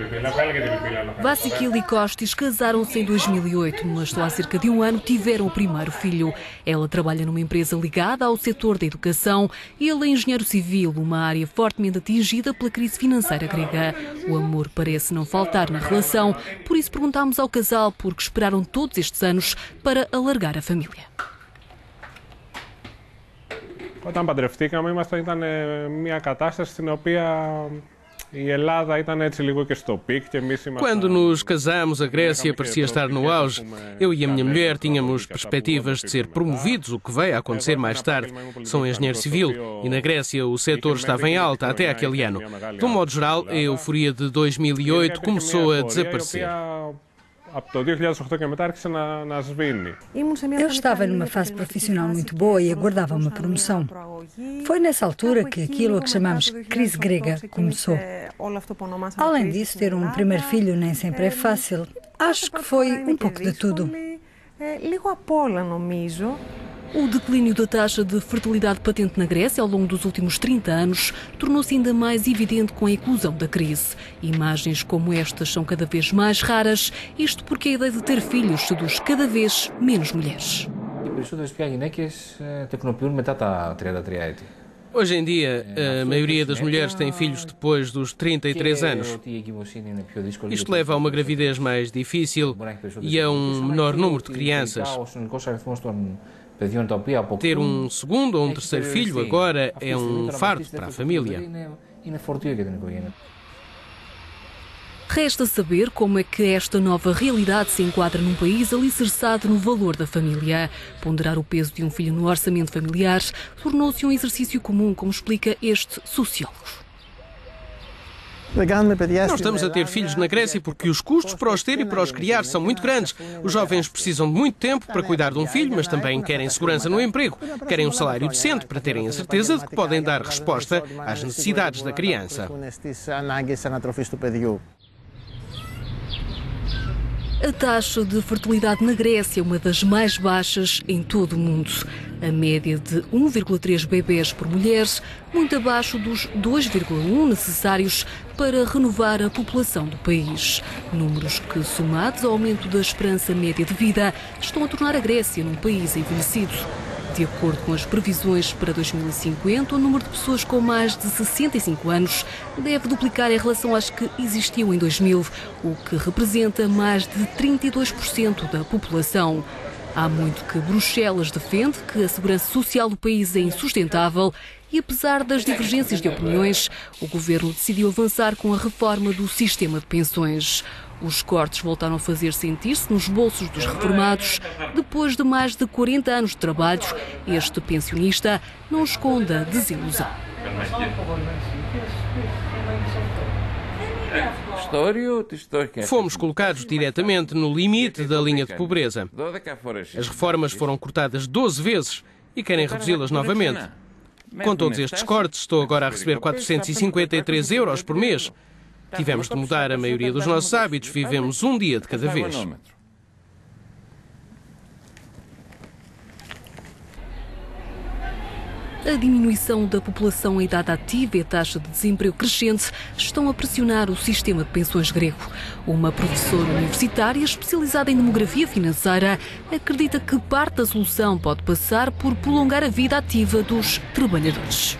Vasikil e Kostis casaram-se em 2008, mas só há cerca de um ano tiveram o primeiro filho. Ela trabalha numa empresa ligada ao setor da educação e ele é engenheiro civil, uma área fortemente atingida pela crise financeira grega. O amor parece não faltar na relação, por isso perguntámos ao casal por que esperaram todos estes anos para alargar a família. Όταν παντρευτήκαμε, ήταν μια κατάσταση στην οποία η Ελλάδα ήταν έτσι λίγο και στο πικ και εμείς ήμασταν... Quando nos casamos, a Grécia parecia estar no auge. Eu e a minha mulher tínhamos perspectivas de ser promovidos, o que veio a acontecer mais tarde. Sou engenheiro civil e na Grécia o setor estava em alta até aquele ano. De um modo geral, a euforia de 2008 começou a desaparecer. Eu estava numa fase profissional muito boa e aguardava uma promoção. Foi nessa altura que aquilo a que chamamos crise grega começou. Além disso, ter um primeiro filho nem sempre é fácil. Acho que foi um pouco de tudo. O declínio da taxa de fertilidade patente na Grécia ao longo dos últimos 30 anos tornou-se ainda mais evidente com a eclosão da crise. Imagens como estas são cada vez mais raras, isto porque a ideia de ter filhos seduz cada vez menos mulheres. Hoje em dia, a maioria das mulheres tem filhos depois dos 33 anos. Isto leva a uma gravidez mais difícil e a um menor número de crianças. Ter um segundo ou um terceiro filho agora é um fardo para a família. Resta saber como é que esta nova realidade se enquadra num país alicerçado no valor da família. Ponderar o peso de um filho no orçamento familiar tornou-se um exercício comum, como explica este sociólogo. Nós estamos a ter filhos na Grécia porque os custos para os ter e para os criar são muito grandes. Os jovens precisam de muito tempo para cuidar de um filho, mas também querem segurança no emprego. Querem um salário decente para terem a certeza de que podem dar resposta às necessidades da criança. A taxa de fertilidade na Grécia é uma das mais baixas em todo o mundo. A média de 1,3 bebés por mulher, muito abaixo dos 2,1 necessários para renovar a população do país. Números que, somados ao aumento da esperança média de vida, estão a tornar a Grécia num país envelhecido. De acordo com as previsões para 2050, o número de pessoas com mais de 65 anos deve duplicar em relação às que existiam em 2000, o que representa mais de 32% da população. Há muito que Bruxelas defende que a segurança social do país é insustentável e, apesar das divergências de opiniões, o governo decidiu avançar com a reforma do sistema de pensões. Os cortes voltaram a fazer sentir-se nos bolsos dos reformados. Depois de mais de 40 anos de trabalho, este pensionista não esconde a desilusão. Fomos colocados diretamente no limite da linha de pobreza. As reformas foram cortadas 12 vezes e querem reduzi-las novamente. Com todos estes cortes, estou agora a receber 453 euros por mês. Tivemos de mudar a maioria dos nossos hábitos, vivemos um dia de cada vez. A diminuição da população em idade ativa e a taxa de desemprego crescente estão a pressionar o sistema de pensões grego. Uma professora universitária especializada em demografia financeira acredita que parte da solução pode passar por prolongar a vida ativa dos trabalhadores.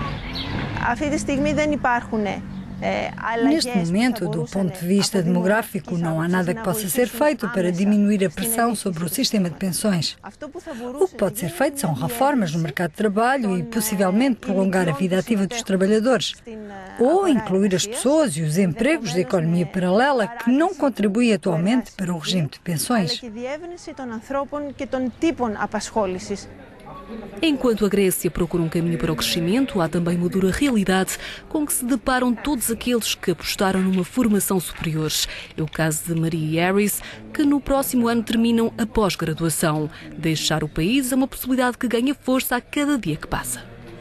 Neste momento, do ponto de vista demográfico, não há nada que possa ser feito para diminuir a pressão sobre o sistema de pensões. O que pode ser feito são reformas no mercado de trabalho e, possivelmente, prolongar a vida ativa dos trabalhadores. Ou incluir as pessoas e os empregos da economia paralela que não contribuem atualmente para o regime de pensões. Enquanto a Grécia procura um caminho para o crescimento, há também uma dura realidade com que se deparam todos aqueles que apostaram numa formação superior. É o caso de Maria e Harris, que no próximo ano terminam a pós-graduação. Deixar o país é uma possibilidade que ganha força a cada dia que passa.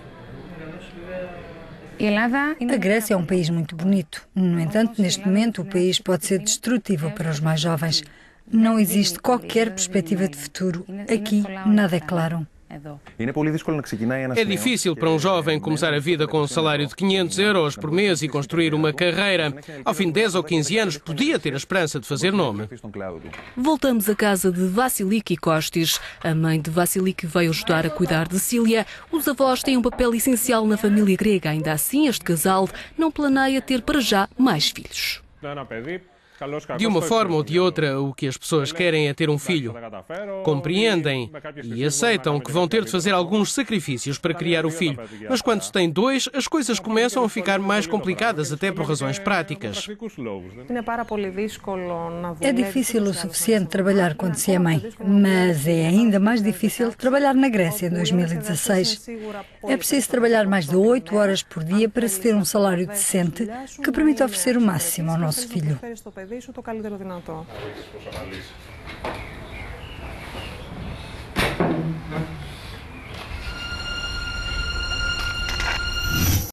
A Grécia é um país muito bonito. No entanto, neste momento, o país pode ser destrutivo para os mais jovens. Não existe qualquer perspectiva de futuro. Aqui, nada é claro. É difícil para um jovem começar a vida com um salário de 500 euros por mês e construir uma carreira. Ao fim de 10 ou 15 anos, podia ter a esperança de fazer nome. Voltamos à casa de Vasiliki Kostis. A mãe de Vasiliki veio ajudar a cuidar de Cília. Os avós têm um papel essencial na família grega. Ainda assim, este casal não planeia ter para já mais filhos. De uma forma ou de outra, o que as pessoas querem é ter um filho. Compreendem e aceitam que vão ter de fazer alguns sacrifícios para criar o filho. Mas quando se tem dois, as coisas começam a ficar mais complicadas, até por razões práticas. É difícil o suficiente trabalhar quando se é mãe, mas é ainda mais difícil trabalhar na Grécia em 2016. É preciso trabalhar mais de 8 horas por dia para se ter um salário decente que permita oferecer o máximo ao nosso filho. Το καλύτερο δυνατό.